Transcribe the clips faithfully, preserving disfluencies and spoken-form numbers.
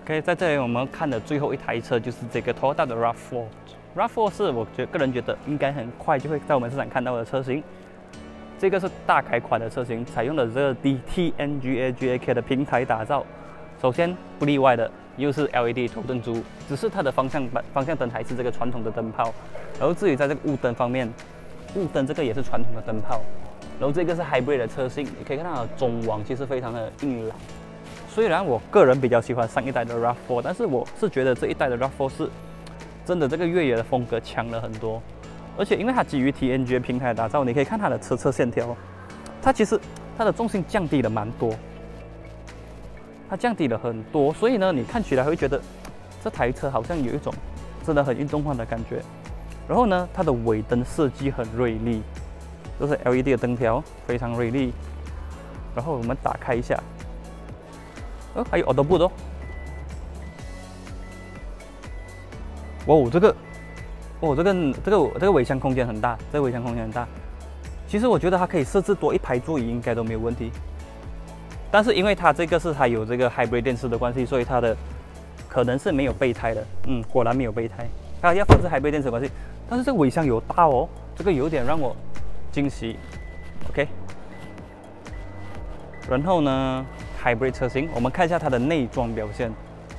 OK， 在这里我们看的最后一台车就是这个 Toyota 的 RAV 四。RAV 四是我觉个人觉得应该很快就会在我们市场看到的车型。这个是大改款的车型，采用了这个 D T N G A G A K 的平台打造。首先不例外的又是 L E D 头灯组，只是它的方向板方向灯还是这个传统的灯泡。然后至于在这个雾灯方面，雾灯这个也是传统的灯泡。然后这个是 Hybrid 的车型，你可以看到中网其实非常的硬朗。虽然我个人比较喜欢上一代的 RAV 四，但是我是觉得这一代的 RAV 四是真的这个越野的风格强了很多。而且因为它基于 T N G A 平台打造，你可以看它的车侧线条，它其实它的重心降低了蛮多，它降低了很多，所以呢，你看起来会觉得这台车好像有一种真的很运动化的感觉。然后呢，它的尾灯设计很锐利，都是 L E D 的灯条，非常锐利。然后我们打开一下，哦，还有 Auto Boot 哦，哇哦，这个。哦，这个这个这个尾箱空间很大，这个尾箱空间很大。其实我觉得它可以设置多一排座椅，应该都没有问题。但是因为它这个是它有这个 Hybrid 电池的关系，所以它的可能是没有备胎的。嗯，果然没有备胎。它要放置 Hybrid 电池的关系，但是这个尾箱有大哦，这个有点让我惊喜。OK。然后呢 ，Hybrid 车型，我们看一下它的内装表现。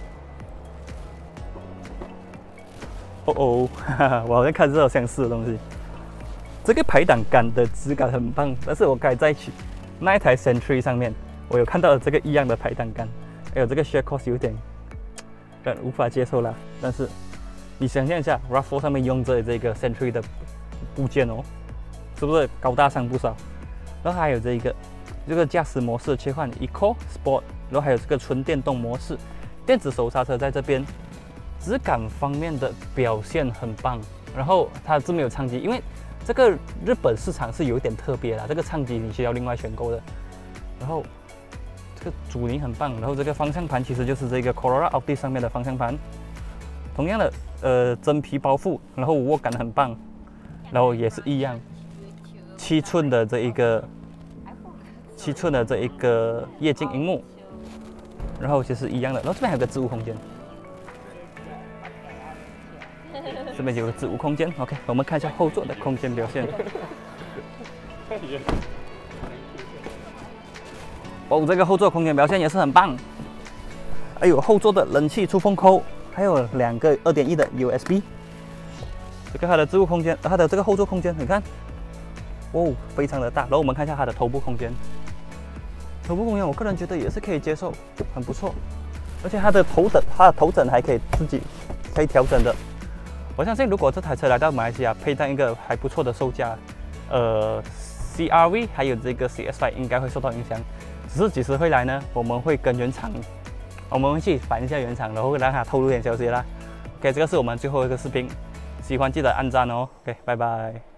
哦哦，哈哈，我好像看这种相似的东西。这个排挡杆的质感很棒，但是我刚才在那一台 Century 上面，我有看到这个一样的排挡杆，还有这个 Share Cost 有点，但无法接受啦。但是你想象一下 ，RAV 四上面用着这个 Century 的部件哦，是不是高大上不少？然后还有这一个这个驾驶模式切换 Eco、Sport， 然后还有这个纯电动模式，电子手刹车在这边。质感方面的表现很棒，然后它是没有唱机，因为这个日本市场是有点特别啦，这个唱机你需要另外选购的。然后这个阻尼很棒，然后这个方向盘其实就是这个 Corolla Altis 上面的方向盘，同样的呃真皮包覆，然后握感很棒，然后也是一样，七寸的这一个七寸的这一个液晶荧幕，然后就是一样的，然后这边还有个置物空间。这边有个置物空间 ，OK， 我们看一下后座的空间表现。哦，这个后座空间表现也是很棒。还有后座的冷气出风口，还有两个 二点一 的 U S B。这个它的置物空间，它的这个后座空间，你看，哦，非常的大。然后我们看一下它的头部空间，头部空间我个人觉得也是可以接受，很不错。而且它的头枕，它的头枕还可以自己可以调整的。我相信，如果这台车来到马来西亚，配上一个还不错的售价，呃 ，C R V 还有这个 C S five 应该会受到影响。只是几时会来呢？我们会跟原厂，我们会去反一下原厂，然后让他透露点消息啦。OK， 这个是我们最后一个视频，喜欢记得按赞哦。OK， 拜拜。